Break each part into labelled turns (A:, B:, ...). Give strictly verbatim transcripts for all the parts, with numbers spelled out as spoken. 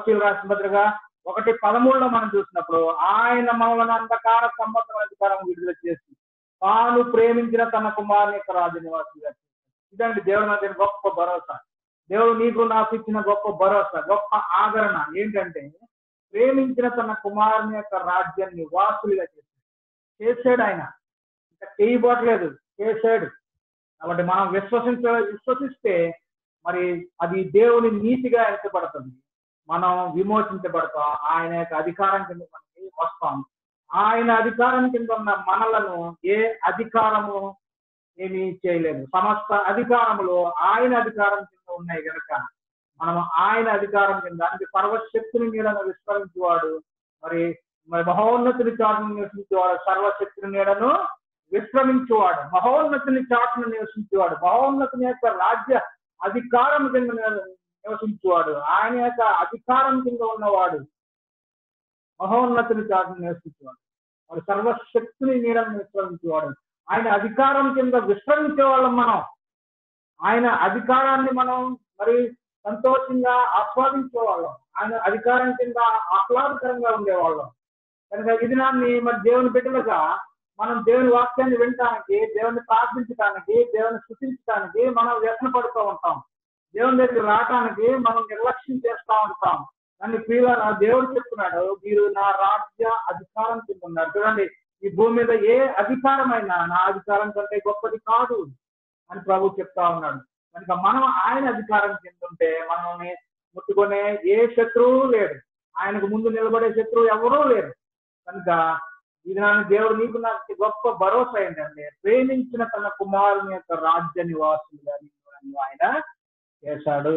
A: కొలస్సీయులకు రాసిన పత్రిక ఒకటి పదమూడులో మనం చూసినప్పుడు ఆయన మమ్మల్ని అంధకార సంబంధం అధికారం విడుదల చేసి తాను ప్రేమించిన తన కుమారుని యొక్క రాజ్య నివాసులుగా చేశాడు. ఇదండి దేవుడు నాకు గొప్ప భరోసా. దేవుడు నీకు నాకు ఇచ్చిన గొప్ప భరోసా, గొప్ప ఆదరణ ఏంటంటే ప్రేమించిన తన కుమారుని యొక్క రాజ్య నివాసులుగా చేశాడు. చేశాడు ఆయన, ఇంకా చేయబోట్లేదు, చేశాడు. కాబట్టి మనం విశ్వసించ విశ్వసిస్తే మరి అది దేవుని నీతిగా ఎంచబడుతుంది, మనం విమోచించబడతాం, ఆయన యొక్క అధికారం కింద మనకి వస్తాం. ఆయన అధికారం కింద ఉన్న మనలను ఏ అధికారము ఏమీ చేయలేదు. సమస్త అధికారములు ఆయన అధికారం కింద ఉన్నాయి కనుక మనం ఆయన అధికారం కింద, అంటే సర్వశక్తిని నీడను విస్మరించేవాడు, మరి మరి మహోన్నతుని చాటును నివసించేవాడు, సర్వశక్తిని నీడను విశ్రమించేవాడు, మహోన్నతుని చాటును నివసించేవాడు, మహోన్నతుని యొక్క రాజ్య అధికారం కింద నివసించేవాడు, ఆయన యొక్క అధికారం కింద ఉన్నవాడు, మహోన్నతుని చాటును నివసించేవాడు, మరి సర్వశక్తిని నీడను విశ్రమించేవాడు. ఆయన అధికారం కింద విశ్రమించే వాళ్ళం మనం. ఆయన అధికారాన్ని మనం మరి సంతోషంగా ఆస్వాదించే వాళ్ళం, ఆయన అధికారం కింద ఆహ్లాదకరంగా ఉండేవాళ్ళం. కనుక ఈ దినాన్ని మరి దేవుని బిడ్డలుగా మనం దేవుని వాక్యాన్ని వినటానికి, దేవుని ప్రార్థించడానికి, దేవుని స్తుతించడానికి మనం వ్యసన పడుతూ ఉంటాం. దేవుని దగ్గర రావటానికి మనం నిర్లక్ష్యం చేస్తూ ఉంటాం. దాన్ని ప్రియులారా దేవుడు చెప్తున్నాడు, మీరు నా రాజ్య అధికారం కింద ఉన్నారు. చూడండి, ఈ భూమి మీద ఏ అధికారమైనా నా అధికారం కంటే గొప్పది కాదు అని ప్రభు చెప్తా ఉన్నాడు. కనుక మనం ఆయన అధికారం కింద ఉంటే మనల్ని ముట్టుకునే ఏ శత్రువు లేడు, ఆయనకు ముందు నిలబడే శత్రువు ఎవరూ లేరు. కనుక ఇది నా దేవుడు నీకు నాకు గొప్ప భరోసా ఏంటంటే ప్రేమించిన తన కుమారుని యొక్క రాజ్య నివాసులుగా ఆయన చేశాడు.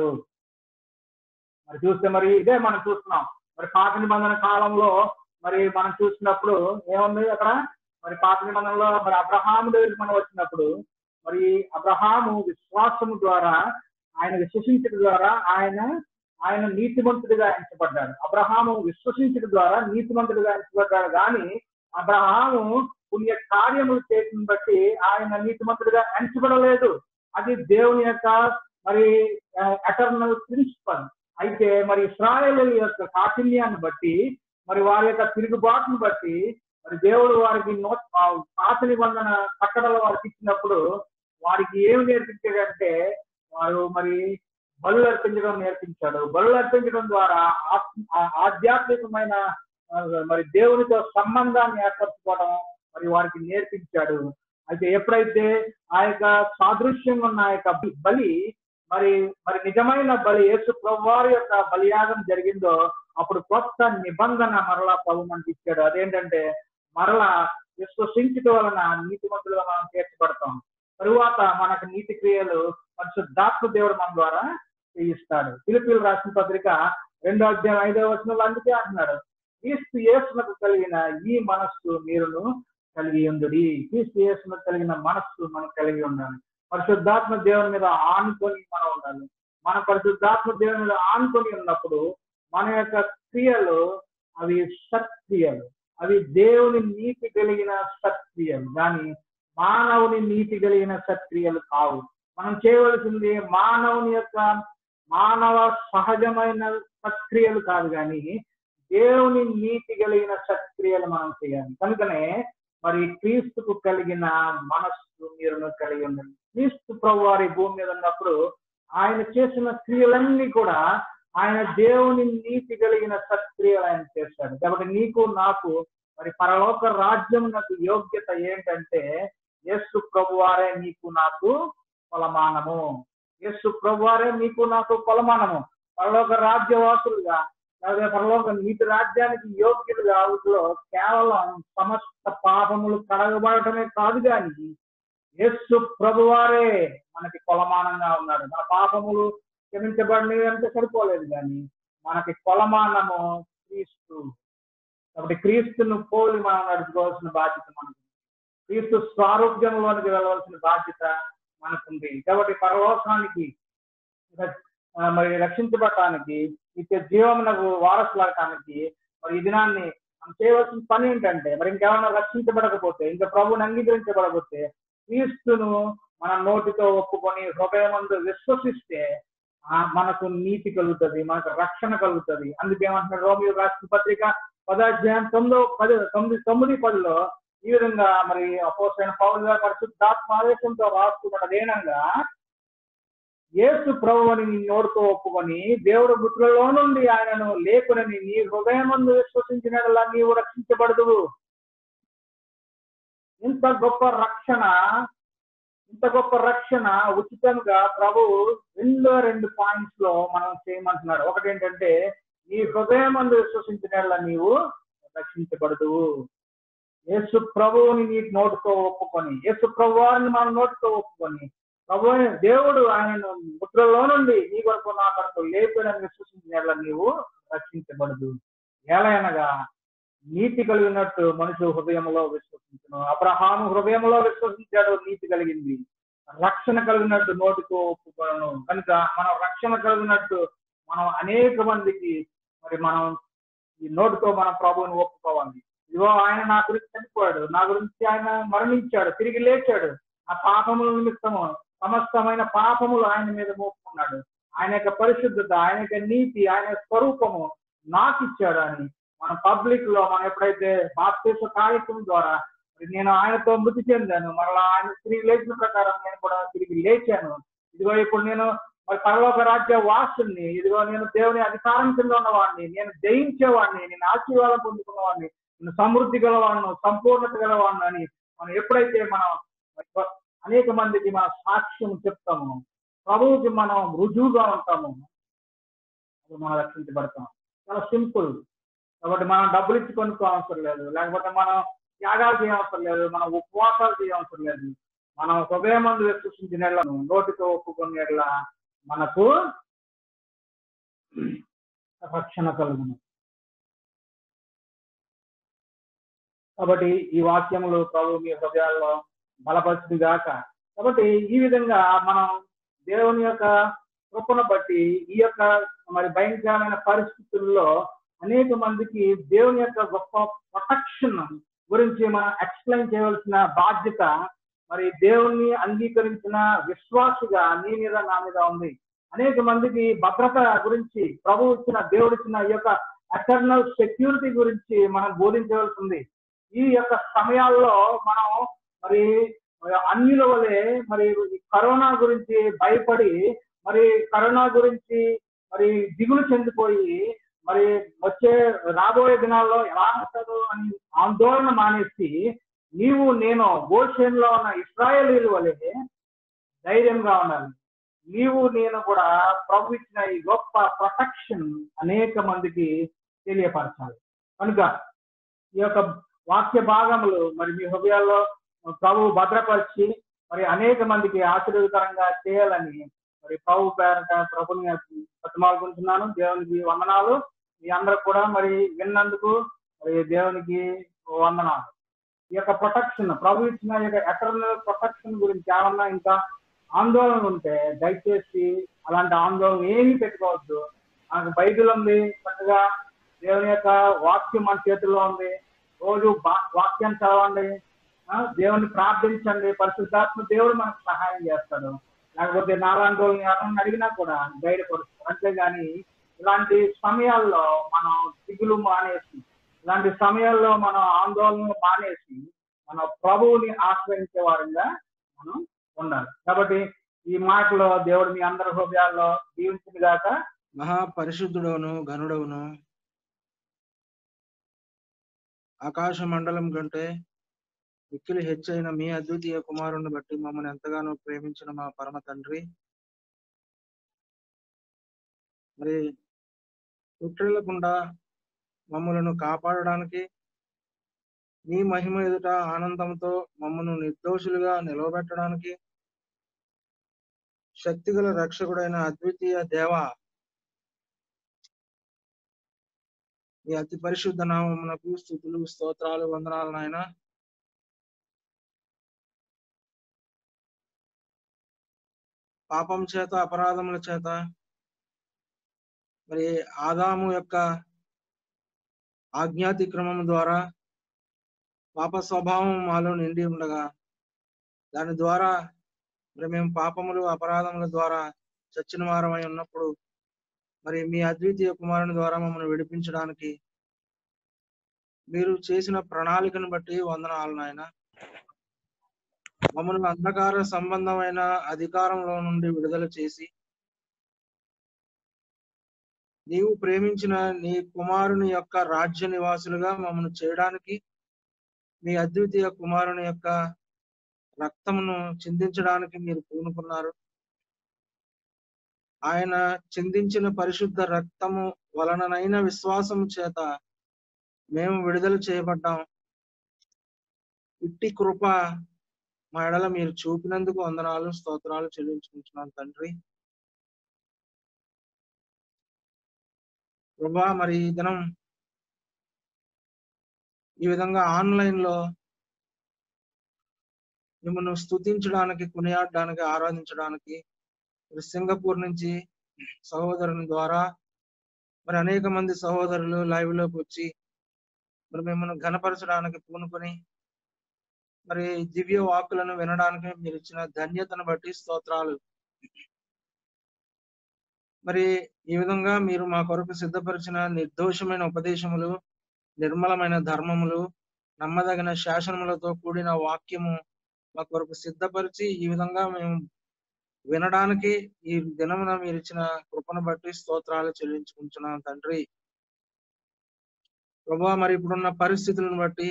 A: మరి చూస్తే మరి ఇదే మనం చూస్తున్నాం. మరి పాత నిబంధన కాలంలో మరి మనం చూసినప్పుడు ఏముంది అక్కడ, మరి పాత నిబంధనలో మరి అబ్రహాము దగ్గరికి మనం వచ్చినప్పుడు మరి అబ్రహాము విశ్వాసము ద్వారా, ఆయన విశ్వసించడం ద్వారా ఆయన ఆయన నీతిమంతుడిగా ఎంచబడ్డాడు. అబ్రహాము విశ్వసించడం ద్వారా నీతిమంతుడిగా ఎంచబడ్డాడు, కానీ అబ్రహాము పుణ్య కార్యములు చేసిన బట్టి ఆయన నీతిమంతుడిగా ఎంచబడలేదు. అది దేవుని యొక్క మరి ఎటర్నల్ ప్రిన్సిపల్. అయితే మరి ఇశ్రాయేలు యొక్క కాఠిన్యాన్ని బట్టి, మరి వారి యొక్క తిరుగుబాటును బట్టి మరి దేవుడు వారికి నో పాత నిబంధన కట్టడలు వారికి ఇచ్చినప్పుడు వారికి ఏమి నేర్పించాడంటే వారు మరి బలు అర్పించడం నేర్పించాడు. బలు అర్పించడం ద్వారా ఆధ్యాత్మికమైన మరి దేవునితో సంబంధాన్ని ఏర్పరచుకోవడం మరి వారికి నేర్పించాడు. అయితే ఎప్పుడైతే ఆ యొక్క సాదృశ్యంగా ఉన్న ఆ యొక్క బలి మరి మరి నిజమైన బలి యేసు ప్రభువారి యొక్క బలియాగం జరిగిందో అప్పుడు కొత్త నిబంధన మరలా ప్రభు మనకి ఇచ్చాడు. అదేంటంటే మరలా విశ్వసించడం వలన నీతిమంతులుగా మనం తీర్చబడతాం. తరువాత మనకు నీతి క్రియలు పరిశుద్ధాత్మ దేవుడు మన ద్వారా చేయిస్తాడు. ఫిలిప్పీయులకు రాసిన పత్రిక రెండో అధ్యాయం ఐదవ వచనంలో అందుకే అంటున్నాడు, క్రీస్తు యేసునకు కలిగిన ఈ మనస్సు మీరును కలిగి ఉండుడి. క్రీస్తు యేసునకు కలిగిన మనస్సు మనం కలిగి ఉండాలి. పరిశుద్ధాత్మ దేవుని మీద ఆనుకొని మనం ఉండాలి. మన పరిశుద్ధాత్మ దేవుని మీద ఆనుకొని ఉన్నప్పుడు మన యొక్క క్రియలు అవి సత్క్రియలు, అవి దేవుని నీతి కలిగిన సత్క్రియలు, కానీ మానవుని నీతి కలిగిన సత్క్రియలు కావు. మనం చేయవలసింది మానవుని యొక్క మానవ సహజమైన సత్క్రియలు కాదు, కానీ దేవుని నీతి కలిగిన సత్క్రియలు మనం చేయాలి. కనుకనే మరి క్రీస్తుకు కలిగిన మనస్సు మీరును కలిగి ఉండండి. క్రీస్తు ప్రభు వారి భూమి మీద ఉన్నప్పుడు ఆయన చేసిన క్రియలన్నీ కూడా ఆయన దేవుని నీతి కలిగిన సత్క్రియలు ఆయన చేశాడు. కాబట్టి నీకు నాకు మరి పరలోక రాజ్యం నాకు యోగ్యత ఏంటంటే యేసు ప్రభువారే నీకు నాకు కొలమానము. యేసు ప్రభువారే నీకు నాకు కొలమానము. పరలోక రాజ్యవాసులుగా లేదా పరలోక నీతి రాజ్యానికి యోగ్యులుగా అందులో కేవలం సమస్త పాపములు కడగబడటమే కాదు, కానీ యేసు ప్రభువారే మనకి కొలమానంగా ఉన్నాడు. మన పాపములు క్షమించబడినవి అంటే సరిపోలేదు, కానీ మనకి కొలమానము క్రీస్తు. కాబట్టి క్రీస్తును పోలి మనం నడుచుకోవాల్సిన బాధ్యత మనకు, క్రీస్తు స్వారూప్యంలోనికి వెళ్ళవలసిన బాధ్యత మనకుంది. కాబట్టి పరలోకానికి మరి రక్షించబడటానికి, నిత్య జీవమునకు వారసులాడటానికి మరి ఈ దినాన్ని మనం చేయవలసిన పని ఏంటంటే, మరి ఇంకేమన్నా రక్షించబడకపోతే, ఇంకా ప్రభువుని అంగీకరించబడకపోతే క్రీస్తును మన నోటితో ఒప్పుకొని హృదయమందు విశ్వసిస్తే మనకు నీతి కలుగుతుంది, మనకు రక్షణ కలుగుతుంది. అందుకే ఏమంటున్నారు రోమియో రాసిన పత్రిక పదాధ్యాయం తొమ్మిదో పది తొమ్మిది తొమ్మిది పదిలో ఈ విధంగా మరి అపోస్తలుడైన పౌలు గారు పరిశుద్ధాత్మ ఆదేశంతో రాసుకున్నది ఏనంగా, యేసు ప్రభువుని నీ నోరుతో ఒప్పుకొని దేవుడు మృతులలో నుండి ఆయనను లేకునని నీ హృదయమందు విశ్వసించినట్లా నీవు రక్షించబడదువు. ఇంత గొప్ప రక్షణ ఇంత గొప్ప రక్షణ ఉచితంగా ప్రభువు రెండో రెండు పాయింట్స్ లో మనం చేయమంటున్నాడు. ఒకటి ఏంటంటే, నీ హృదయమందు విశ్వసించినట్లా నీవు రక్షించబడదువు. యేసు ప్రభువుని నీ నోటితో ఒప్పుకొని, యేసు ప్రభు వారిని మన నోటితో ఒప్పుకొని, ప్రభు దేవుడు ఆయనను మృతులలో నుండి నీ కొరకు నా కొరకు లేపేనని విశ్వసించినట్లా నీవు రక్షించబడదు. ఎలాగనగా నీతి కలిగినట్టు మనుషు హృదయంలో విశ్వసించను. అబ్రహాము హృదయంలో విశ్వసించాడు, నీతి కలిగింది. రక్షణ కలిగినట్టు నోటితో ఒప్పుకోను. కనుక మనం రక్షణ కలిగినట్టు మనం అనేక మందికి మరి మనం ఈ నోటితో మనం ప్రభువుని ఒప్పుకోవాలి. ఇదిగో ఆయన నా గురించి చనిపోయాడు, నా గురించి ఆయన మరణించాడు, తిరిగి లేచాడు, ఆ పాపముల నిమిత్తము సమస్తమైన పాపములు ఆయన మీద మోపుకున్నాడు, ఆయన యొక్క పరిశుద్ధత, ఆయన యొక్క నీతి, ఆయన స్వరూపము నాకు ఇచ్చాడు అని మన పబ్లిక్ లో మనం ఎప్పుడైతే బాప్తిస్మ కార్యక్రమం ద్వారా నేను ఆయనతో మృతి చెందాను, మరలా ఆయన తిరిగి లేచిన ప్రకారం నేను కూడా తిరిగి లేచాను, ఇదిగో ఇప్పుడు నేను మరి పరలోక రాజ్య వాసుని, ఇదిగో నేను దేవుని అధికారం కింద ఉన్నవాడిని, నేను జయించేవాడిని, నేను ఆశీర్వాదం పొందుకున్నవాడిని, నేను సమృద్ధి గలవాడిను, సంపూర్ణత గలవాడిని అని మనం ఎప్పుడైతే మనం అనేక మందికి మన సాక్ష్యం చెప్తాము, ప్రభువుకి మనం రుజువుగా ఉంటాము, మనం రక్షించబడతాం. చాలా సింపుల్. కాబట్టి మనం డబ్బులు ఇచ్చి కొనుక్కో అవసరం లేదు, లేకపోతే మనం త్యాగాలు చేయవసరం లేదు, మనం ఉపవాసాలు చేయవసరం లేదు. మనం హృదయమందు విశ్వసించిన నోటితో ఒప్పుకునేట్లా మనకు రక్షణ కలుగును. కాబట్టి ఈ వాక్యములు ప్రభు మీ హృదయాల్లో బలపరిచింది గాక. కాబట్టి ఈ విధంగా మనం దేవుని యొక్క కృపను బట్టి ఈ యొక్క మరి భయంకరమైన పరిస్థితుల్లో అనేక మందికి దేవుని యొక్క గొప్ప ప్రొటెక్షన్ గురించి మనం ఎక్స్ప్లెయిన్ చేయవలసిన బాధ్యత మరి దేవుణ్ణి అంగీకరించిన విశ్వాసిగా నీ మీద నా మీద ఉంది. అనేక మందికి భద్రత గురించి, ప్రభు ఇచ్చిన దేవుడు ఇచ్చిన ఈ యొక్క ఎటర్నల్ సెక్యూరిటీ గురించి మనం బోధించవలసి ఉంది. ఈ యొక్క సమయాల్లో మనం మరి అన్యుల వలె మరి కరోనా గురించి భయపడి, మరి కరోనా గురించి మరి దిగులు చెందిపోయి, మరి వచ్చే రాబోయే దినాల్లో ఎలా ఉంటుందో అని ఆందోళన మానేసి, నీవు నేను గోషేన్లో ఉన్న ఇశ్రాయేలీల వలె ధైర్యంగా ఉండాలి. నీవు నేను కూడా ప్రభు ఇచ్చిన ఈ గొప్ప ప్రొటెక్షన్ అనేక మందికి తెలియపరచాలి. కనుక ఈ యొక్క వాక్య భాగములు మరి మీ హృదయాల్లో ప్రభు భద్రపరిచి మరి అనేక మందికి ఆశీర్వదకరంగా చేయాలని మరి ప్రభు పేరట ప్రభుని బతిమాలుకుంటున్నాను. దేవునికి వందనాలు. మీ అందరూ కూడా మరి విన్నందుకు మరి దేవునికి వందనాలు. ఈ యొక్క ప్రొటెక్షన్, ప్రభు ఇచ్చిన ఈ యొక్క ఎటర్నల్ ప్రొటెక్షన్ గురించి ఏమన్నా ఇంకా ఆందోళన ఉంటే దయచేసి అలాంటి ఆందోళన ఏమీ పెట్టుకోవద్దు. మనకు బైబిల్ ఉంది, చక్కగా దేవుని యొక్క వాక్యం మన చేతుల్లో ఉంది. రోజు వాక్యాన్ని చదవండి, దేవుని ప్రార్థించండి, పరిశుద్ధాత్మ దేవుడు మనకు సహాయం చేస్తాడు. లేకపోతే నాలాంటి వాళ్ళని ఎవరన్నా అడిగినా కూడా ధైర్యపరుస్తారు. అంతేగాని ఇలాంటి సమయాల్లో మనం దిగులు మానేసి, ఇలాంటి సమయాల్లో మనం ఆందోళన మానేసి మన ప్రభువుని ఆశ్రయించే వారంగా మనం ఉండాలి. కాబట్టి ఈ మాటలో దేవుడు మీ అందరి హృదయాల్లో దీవించింది గాక.
B: మహాపరిశుద్ధుడవును ఘనుడవును ఆకాశ మండలం కంటే మిక్కిలి హెచ్చైన మీ అద్వితీయ కుమారుని బట్టి మమ్మల్ని ఎంతగానో ప్రేమించిన మా పరమ తండ్రి, మరి పుట్టిల్లకుండా మమ్మలను కాపాడడానికి మీ మహిమ ఎదుట ఆనందంతో మమ్మను నిర్దోషులుగా నిలవబెట్టడానికి శక్తిగల రక్షకుడైన అద్వితీయ దేవ, ఈ అతి పరిశుద్ధ నామమునకు స్తుతులు, స్తోత్రాలు, వందనాలు నాయన. పాపం చేత, అపరాధముల చేత మరి ఆదాము యొక్క ఆజ్ఞాతిక్రమం ద్వారా పాప స్వభావం మాలో నిండి ఉండగా, దాని ద్వారా మరి మేము పాపములు అపరాధముల ద్వారా చచ్చిన వారమై ఉన్నప్పుడు మరి మీ అద్వితీయ కుమారుని ద్వారా మమ్మల్ని విడిపించడానికి మీరు చేసిన ప్రణాళికను బట్టి వందనాలు నాయన. మమ్మల్ని అంధకార సంబంధమైన అధికారంలో నుండి విడుదల చేసి నీవు ప్రేమించిన నీ కుమారుని యొక్క రాజ్య నివాసులుగా మమ్మల్ని చేయడానికి మీ అద్వితీయ కుమారుని యొక్క రక్తమును చిందించడానికి మీరు పూనుకున్నారు. ఆయన చిందించిన పరిశుద్ధ రక్తము వలననైన విశ్వాసము చేత మేము విడుదల చేయబడ్డాం. ఇట్టి కృప మా ఎడల మీరు చూపినందుకు వందనాలు స్తోత్రాలు చెల్లించుకుంటున్నాను తండ్రి. ప్రభా, మరి ఈ దినం ఈ విధంగా ఆన్లైన్ లో మిమ్మల్ని స్తుతించడానికి, కొనియాడడానికి, ఆరాధించడానికి మరి సింగపూర్ నుంచి సహోదరుని ద్వారా మరి అనేక మంది సహోదరులు లైవ్ లోకి వచ్చి మరి మిమ్మల్ని ఘనపరచడానికి పూనుకొని మరి దివ్య వాక్కులను వినడానికి మీరు ఇచ్చిన ధన్యతను బట్టి స్తోత్రాలు. మరి ఈ విధంగా మీరు మా కొరకు సిద్ధపరిచిన నిర్దోషమైన ఉపదేశములు, నిర్మలమైన ధర్మములు, నమ్మదగిన శాసనములతో కూడిన వాక్యము మా కొరకు సిద్ధపరిచి ఈ విధంగా మేము వినడానికి ఈ దినమున మీరు ఇచ్చిన కృపను బట్టి స్తోత్రాలు చెల్లించుకుంటున్నాం తండ్రి. ప్రభువా, మరి ఇప్పుడున్న పరిస్థితులను బట్టి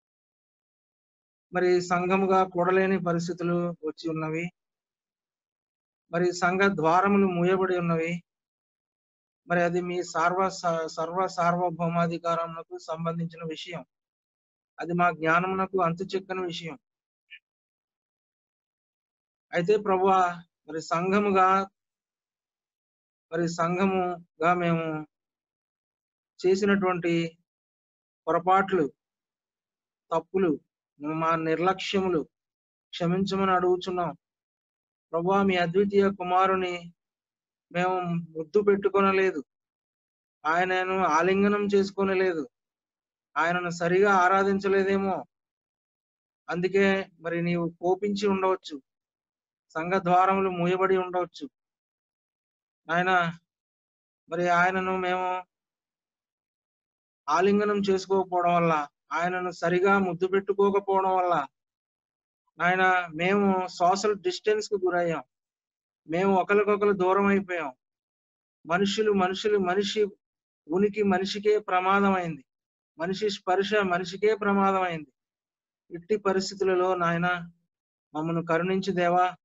B: మరి సంఘముగా కూడలేని పరిస్థితులు వచ్చి ఉన్నవి. మరి సంఘ ద్వారములు మూయబడి ఉన్నవి. మరి అది మీ సార్వ సర్వ సార్వభౌమాధికారమునకు సంబంధించిన విషయం. అది మా జ్ఞానమునకు అంతు చిక్కని విషయం. అయితే ప్రభువా, మరి సంఘముగా మరి సంఘముగా మేము చేసినటువంటి పొరపాట్లు, తప్పులు, మా నిర్లక్ష్యములు క్షమించమని అడుగుచున్నాం. ప్రభువా, మీ అద్వితీయ కుమారుని మేము ముద్దు పెట్టుకొనలేదు, ఆయనను ఆలింగనం చేసుకొనలేదు, ఆయనను సరిగా ఆరాధించలేదేమో. అందుకే మరి నీవు కోపించి ఉండవచ్చు, సంఘ ద్వారములు మూయబడి ఉండవచ్చు. ఆయన మరి ఆయనను మేము ఆలింగనం చేసుకోకపోవడం వల్ల, ఆయనను సరిగా ముద్దు పెట్టుకోకపోవడం వల్ల ఆయన మేము సోషల్ డిస్టెన్స్ కు గురయ్యాం. మేము ఒకరికొకరు దూరం అయిపోయాం. మనుషులు మనుషులు మనిషి ఉనికి మనిషికే ప్రమాదం అయింది. మనిషి స్పర్శ మనిషికే ప్రమాదం అయింది. ఇట్టి పరిస్థితులలో నాయన మమ్మల్ని కరుణించి దేవా,